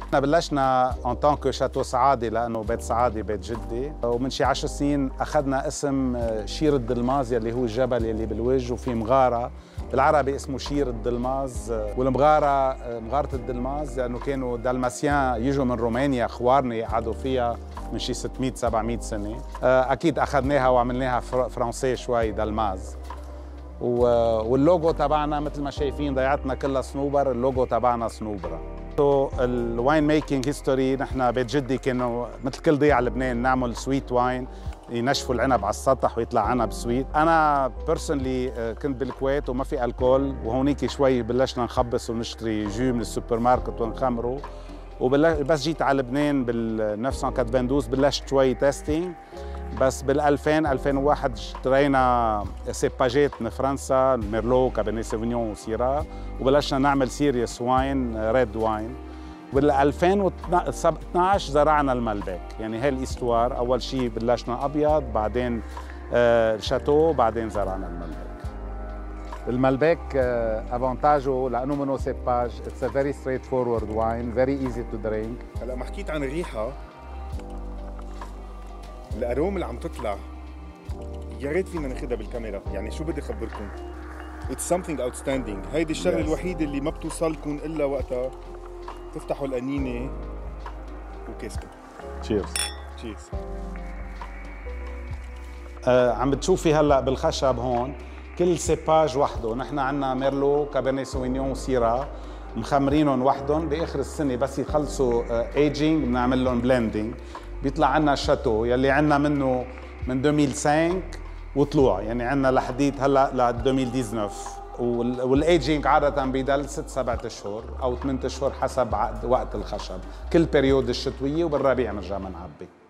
احنا بلشنا ان طونك شاتو سعادي لانه بيت سعادي بيت جدي، ومن شي 10 سنين اخذنا اسم شير الدلماز يلي هو الجبل يلي بالوجه، وفي مغاره بالعربي اسمه شير الدلماز، والمغاره مغاره الدلماز لانه كانوا دالماسيان يجوا من رومانيا اخوارني قعدوا فيها من شي 600 700 سنه. اكيد اخذناها وعملناها فرنسي شوي دالماز. واللوجو تبعنا مثل ما شايفين ضيعتنا كلها صنوبر، اللوجو تبعنا صنوبره. الواين ميكينج هيستوري، نحن بيت جدي كانوا مثل كل ضيعة لبنان نعمل سويت واين، ينشفوا العنب على السطح ويطلع عنب سويت. انا بيرسونلي كنت بالكويت وما في الكول، وهونيك شوي بلشنا نخبص ونشتري جو من السوبر ماركت ونخمره، وبس جيت على لبنان بال 1992 بلشت شوي تيستينج. بس بال 2000 2001 اشترينا سيباجات من فرنسا، ميرلو كابرني سيفينيون وسيرا، وبلشنا نعمل سيريس واين ريد واين. بال 2012 زرعنا الملبك، يعني هي الاستوار. اول شيء بلشنا ابيض، بعدين شاتو، بعدين زرعنا الملبك. الملبك افانتاجه لانه منه سيباج، اتس ا فيري ستريت فورورد واين، فيري ايزي تو درينك. هلا ما حكيت عن الريحه، الأروم اللي عم تطلع يا ريت فينا ناخذها بالكاميرا، يعني شو بدي اخبركم؟ It's something outstanding. هيدي الشغله الوحيده اللي ما بتوصلكم الا وقتها تفتحوا القنينه وكاسكم. تشيرز. تشيرز. عم بتشوفي هلا بالخشب هون كل سيباج وحده، نحن عندنا ميرلو كابرني سوفينيون وسيرا مخمرينهم وحدهم، باخر السنه بس يخلصوا ايجينج بنعمل لهم بلندنج، بيطلع عنا شاتو يلي عنا منه من 2005 وطلوع، يعني عنا لحديت هلا ل 2019. والايجينج عاده بيضل 6 7 اشهر او 8 اشهر حسب وقت الخشب، كل بريود الشتويه وبالربيع بنرجع بنعبي.